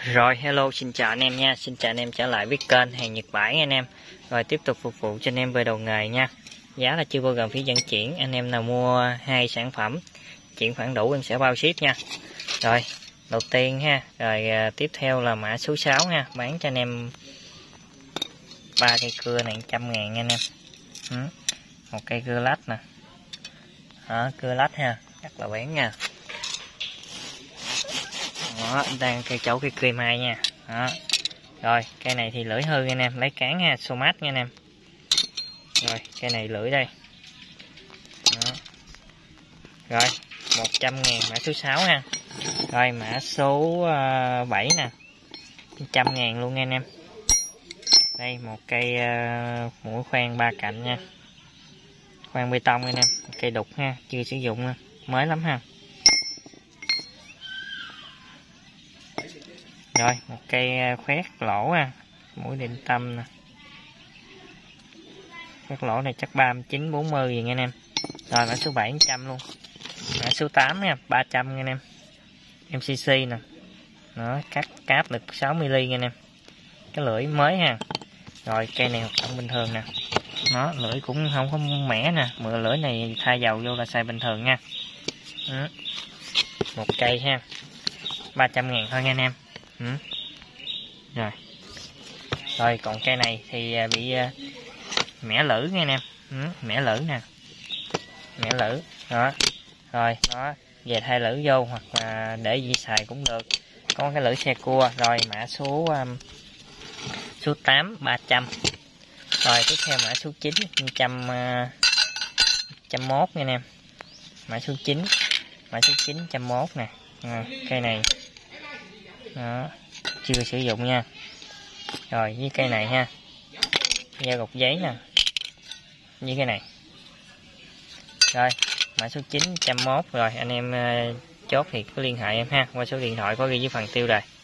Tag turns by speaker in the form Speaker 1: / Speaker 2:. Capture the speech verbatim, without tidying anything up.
Speaker 1: Rồi hello, xin chào anh em nha. Xin chào anh em trở lại với kênh hàng Nhật Bãi anh em. Rồi tiếp tục phục vụ cho anh em về đầu nghề nha. Giá là chưa bao gồm phí vận chuyển. Anh em nào mua hai sản phẩm chuyển khoản đủ em sẽ bao ship nha. Rồi đầu tiên ha. Rồi à, tiếp theo là mã số sáu ha. Bán cho anh em ba cây cưa này một trăm ngàn nha anh em. ừ. Một cây cưa lách nè. Đó, cưa lách ha. Rất là bén nha. Đó, đang cây chấu cây cây mai nha. Đó. Rồi cây này thì lưỡi hư anh em, lấy cán ha, Somat nha anh em. Rồi cây này lưỡi đây. Đó. Rồi một trăm ngàn mã số sáu ha. Rồi mã số bảy nè, một trăm ngàn luôn nha anh em. Đây một cây uh, mũi khoan ba cạnh nha, khoan bê tông anh em, cây đục ha, chưa sử dụng mới lắm ha. Rồi một cây khoét lỗ ha, mũi định tâm nè, khoét lỗ này chắc ba mươi chín bốn mươi gì nha anh em. Rồi mã số bảy một trăm luôn. Mã số tám nha, ba trăm nha anh em, em xê xê nè. Đó, cắt cáp được sáu mi li nha anh em, cái lưỡi mới ha. Rồi cây này hoạt động bình thường nè, nó lưỡi cũng không có mẻ nè, mượn lưỡi này thay dầu vô là xài bình thường nha. Đó. Một cây ha, ba trăm ngàn thôi nha anh em. Ừ. Rồi rồi còn cây này thì bị mẻ lử nha anh em. Ừ. Mẻ lử nè, mẻ lử đó. Rồi đó, về thay lử vô hoặc là để gì xài cũng được, có cái lưỡi xe cua. Rồi mã số um, số tám ba trăm. Rồi tiếp theo mã số chín một trăm uh, một trăm mốt nha anh em. Mã số chín, mã số chín một trăm mốt nè. À, cây này đó, chưa sử dụng nha. Rồi với cây này ha, da gọc giấy nè, với cái này. Rồi mã số chín một trăm mốt. Rồi anh em uh, chốt thì cứ liên hệ em ha, qua số điện thoại có ghi dưới phần tiêu đề.